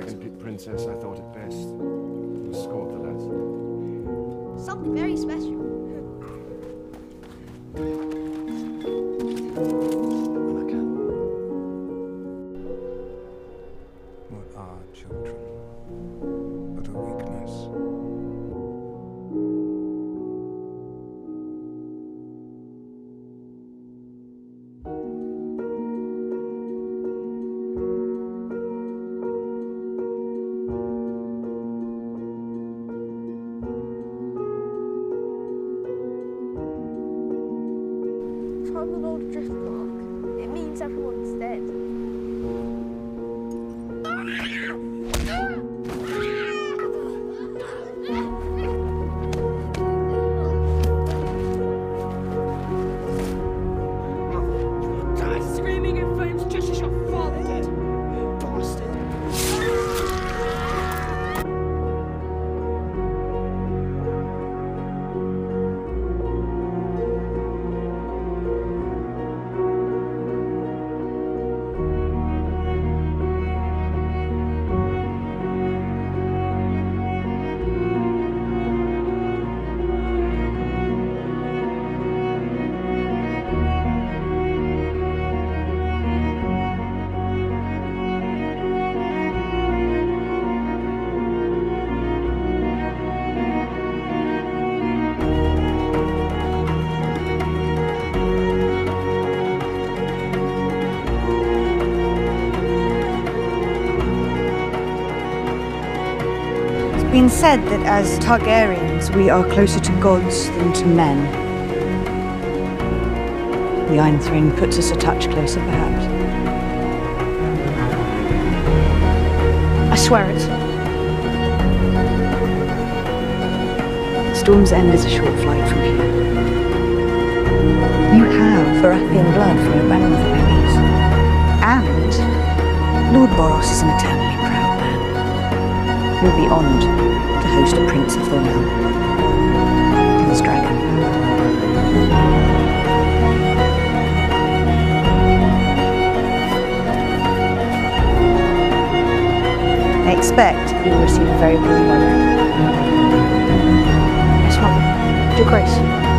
second princess, I thought it best to escort the lads. Something very special. What are children but a weakness? From the Lord Driftmark. It means everyone's dead. Screaming in flames just as your father did. Bastard. It's been said that as Targaryens, we are closer to gods than to men. The Iron Throne puts us a touch closer, perhaps. I swear it. Storm's End is a short flight from here. You have Baratheon blood from your grandmother, babies. And Lord Boros is an eternally proud man. You'll be honoured to host a Prince of Thornhelm. His dragon. I expect you will receive a very warm welcome. Yes, Mother. Your Grace.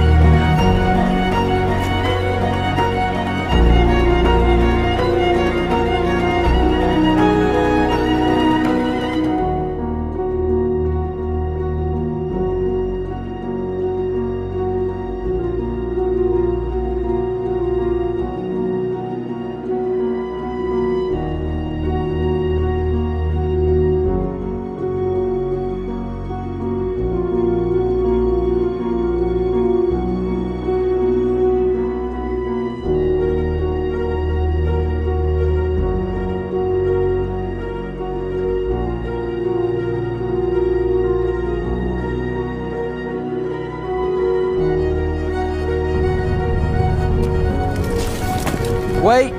Wait!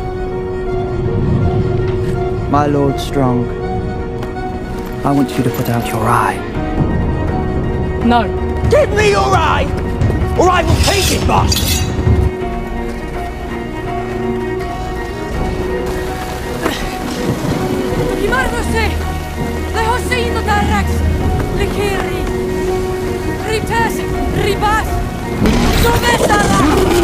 My Lord Strong, I want you to put out your eye. No. Give me your eye, or I will take it, bastard! Imarvose! Lehosino Darax! Likiri! Rites! Ribas! Sumesala!